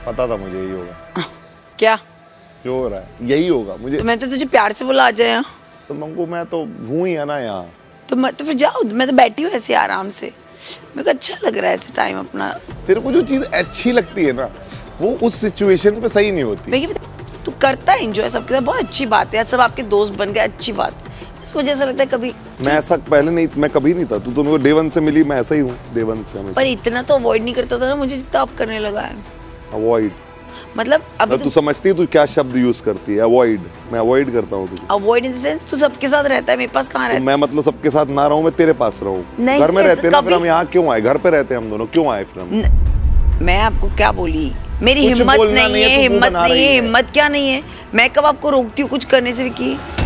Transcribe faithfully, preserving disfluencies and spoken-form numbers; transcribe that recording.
पता था मुझे यही होगा। क्या जो हो रहा है यही होगा मुझे। तो मैं तो तुझे प्यार से बोला आ जाए यहाँ। तो मंगू मैं तो हूँ ही है ना यहाँ। तो मैं तो फिर जाओ, मैं तो बैठी हूँ ऐसे आराम से, मेरे को अच्छा लग रहा है ऐसे टाइम अपना। तेरे को जो चीज़ अच्छी लगती है ना वो उस सिचुएशन पे सही नहीं होती। तू करता है एंजॉय सबके साथ, बहुत अच्छी बात है, सब आपके दोस्त बन गए, अच्छी बात है। इस वजह से लगता है कभी मैं ऐसा पहले नहीं, मैं कभी नहीं था। तू तो मेरे को डे वन से मिली, मैं ऐसा ही हूँ डे वन से हमेशा। पर इतना तो अवॉइड नहीं करता था ना मुझे जितना अब करने लगा है। अवॉइड मतलब अभी तू समझती है तू क्या शब्द यूज करती है? अवॉइड। मैं अवॉइड करता हूँ तुझे। अवॉइड इन द सेंस तू सबके साथ रहता है, मेरे पास कहाँ रहता है? मैं मतलब सबके साथ ना रहूँ, मैं तेरे पास रहूँ। नहीं, घर में रहते हैं ना, फिर कभी- हम यहाँ क्यों आए? घर पे रहते हैं हम दोनों, क्यों आए फिर हम? मैं आपको क्या बोली? मेरी कुछ हिम्मत बोलना नहीं नहीं है, है, तू मुंह हिम्मत बना नहीं रही है, है। हिम्मत क्या नहीं है? मैं कब आपको रोकती हूँ कुछ करने से? विकी